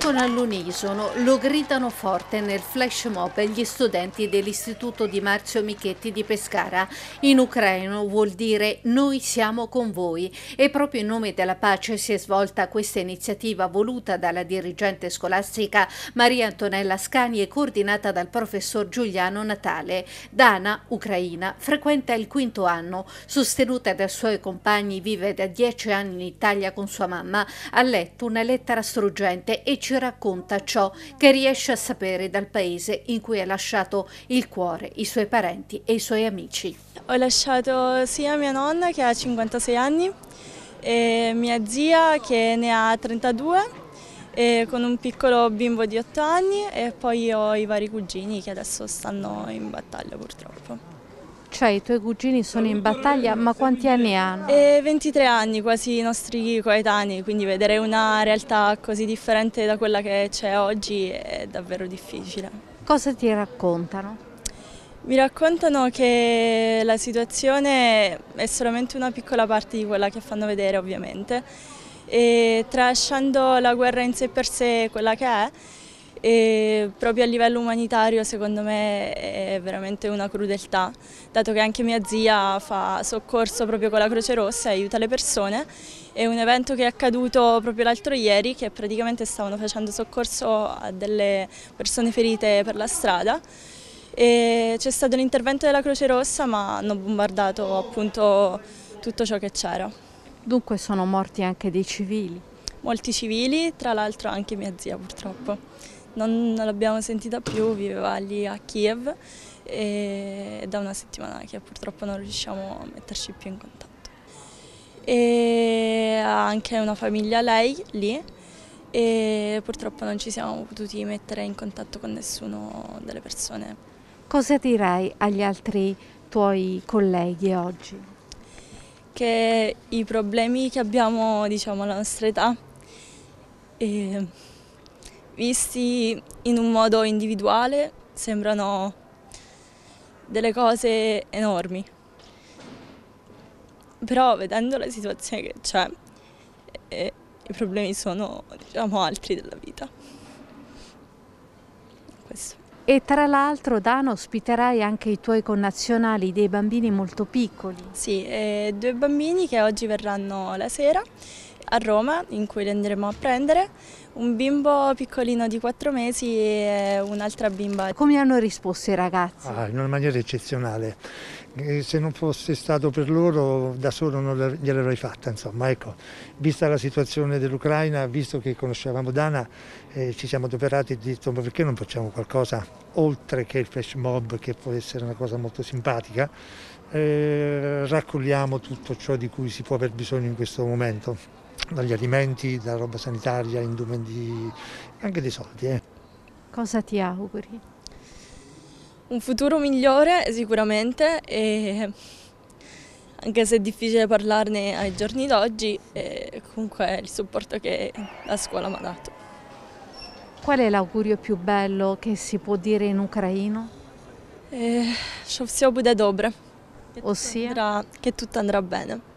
vincono all'unisono, lo gridano forte nel flash mob gli studenti dell'Istituto di Marzio Michetti di Pescara. In ucraino vuol dire noi siamo con voi e proprio in nome della pace si è svolta questa iniziativa voluta dalla dirigente scolastica Maria Antonella Scani e coordinata dal professor Giuliano Natale. Dana, ucraina, frequenta il quinto anno, sostenuta dai suoi compagni, vive da 10 anni in Italia con sua mamma, ha letto una lettera struggente e ci racconta ciò che riesce a sapere dal paese in cui ha lasciato il cuore, i suoi parenti e i suoi amici. Ho lasciato sia mia nonna che ha 56 anni e mia zia che ne ha 32 e con un piccolo bimbo di 8 anni e poi ho i vari cugini che adesso stanno in battaglia purtroppo. Cioè i tuoi cugini sono in battaglia, ma quanti anni hanno? 23 anni, quasi i nostri coetanei, quindi vedere una realtà così differente da quella che c'è oggi è davvero difficile. Cosa ti raccontano? Mi raccontano che la situazione è solamente una piccola parte di quella che fanno vedere, ovviamente, e tralasciando la guerra in sé per sé quella che è, e proprio a livello umanitario secondo me è veramente una crudeltà, dato che anche mia zia fa soccorso proprio con la Croce Rossa e aiuta le persone. È un evento che è accaduto proprio l'altro ieri, che praticamente stavano facendo soccorso a delle persone ferite per la strada e c'è stato l'intervento della Croce Rossa, ma hanno bombardato appunto tutto ciò che c'era. Dunque sono morti anche dei civili? Molti civili, tra l'altro anche mia zia purtroppo. Non l'abbiamo sentita più, viveva lì a Kiev e da una settimana che purtroppo non riusciamo a metterci più in contatto. E ha anche una famiglia lei lì e purtroppo non ci siamo potuti mettere in contatto con nessuno delle persone. Cosa dirai agli altri tuoi colleghi oggi? Che i problemi che abbiamo, diciamo, alla nostra età, visti in un modo individuale, sembrano delle cose enormi. Però vedendo la situazione che c'è, i problemi sono, diciamo, altri della vita. Questo. E tra l'altro, Dana, ospiterai anche i tuoi connazionali, dei bambini molto piccoli. Sì, 2 bambini che oggi verranno la sera a Roma, in cui li andremo a prendere, un bimbo piccolino di 4 mesi e un'altra bimba. Come hanno risposto i ragazzi? In una maniera eccezionale. Se non fosse stato per loro, da solo non gliel'avrei fatta, insomma, ecco. Vista la situazione dell'Ucraina, visto che conoscevamo Dana, ci siamo adoperati e detto ma perché non facciamo qualcosa oltre che il flash mob, che può essere una cosa molto simpatica, raccogliamo tutto ciò di cui si può aver bisogno in questo momento, dagli alimenti, dalla roba sanitaria, indumenti, anche dei soldi. Cosa ti auguri? Un futuro migliore sicuramente, e anche se è difficile parlarne ai giorni d'oggi, comunque il supporto che la scuola mi ha dato. Qual è l'augurio più bello che si può dire in ucraino? Що все буде добре, Ossia? che tutto andrà bene.